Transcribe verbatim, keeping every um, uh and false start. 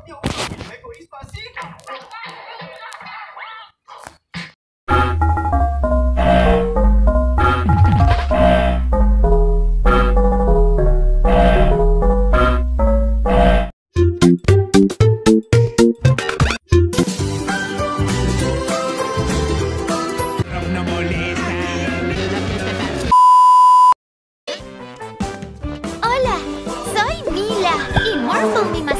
Dios mío, un egoísta así. No molesta. Hola, soy Mila y Morphle, mi